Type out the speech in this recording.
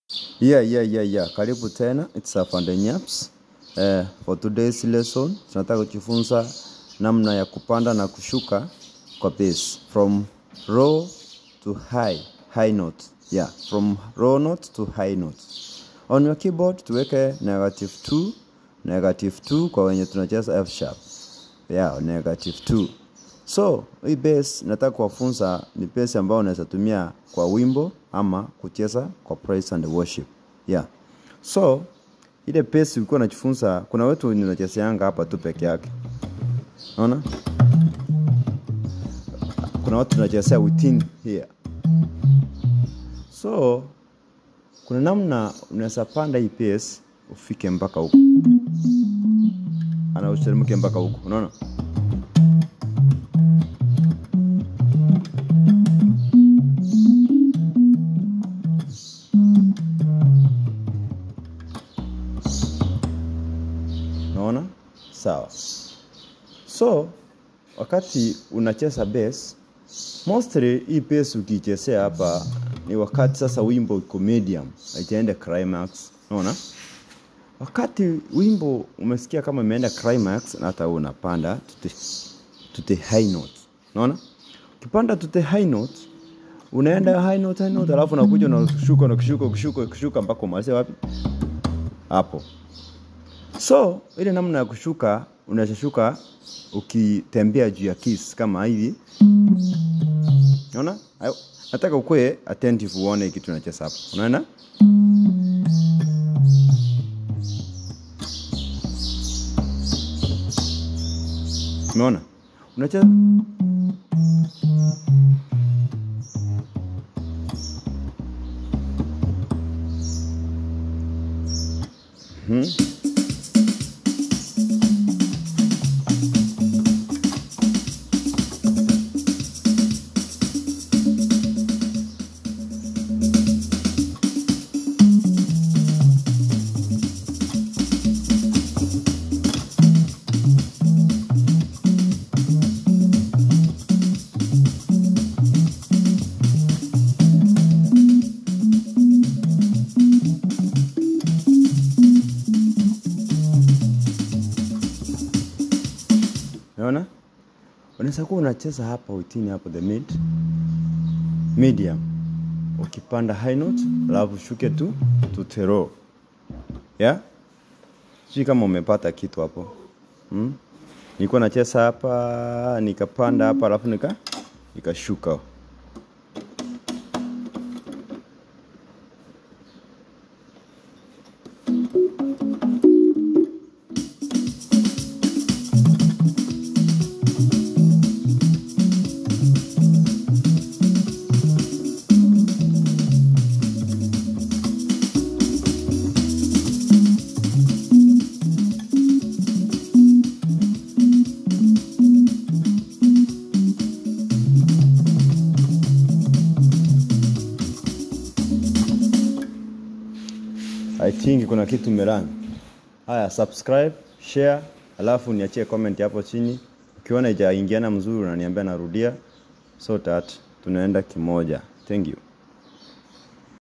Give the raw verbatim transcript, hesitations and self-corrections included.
Yeah, yeah, yeah, yeah. Karibu tena. It's Afande Nyaps. Uh, for today's lesson, tunataka kujifunza namna ya kupanda na kushuka kwa bass. From low to high, high note. Yeah, from low note to high note. On your keyboard, tuweke negative two, negative two kwa wenye tunacheza F sharp. Yeah, negative two. So, hii bass nataka kuwafunza ni bass ambayo unaweza tumia kwa wimbo ama kucheza kwa praise and worship. Yeah. So, ile bass ulikuwa unajifunza, kuna watu ninachezeanga hapa tu peke yake. Unaona? Kuna watu tunachezea within here. So, kuna namna unaweza panda hii bass ufike mpaka huko. Ana ushirimuke mpaka huko. Unaona? Unaona? Sawa. So, wakati unacheza bass, mostly hii bass ukichezea hapa ni wakati sasa wimbo uko medium, haitaenda climax. Unaona? Wakati wimbo umesikia kama imeenda climax na hata unapanda to the, to the high note. Unaona? Ukipanda to the high note, unaenda high note, high note, alafu unakuja na kushuka na kushuka kushuka kushuka mpaka umalize wapi? Hapo. So, ile namna ya kushuka, unashuka ukitembea juu ya keys kama hivi. Unaona? Nataka ukue attentive uone kitu tunacheza hapa. Unaona? Unaona? Unacheza Hmm. Unaona? Unaweza kuwa unacheza hapa within hapo the mid medium. Ukipanda high note, alafu shuke tu to the low. Yeah? Sisi kama umepata kitu hapo. Hmm? Nilikuwa nacheza hapa, nikapanda hapa alafu nika nikashuka. I think kuna kitu merani. Haya, subscribe, share, alafu niachie comment hapo chini. Ukiona haijaingiana mzuri unaniambia narudia, so that tunaenda kimoja. Thank you.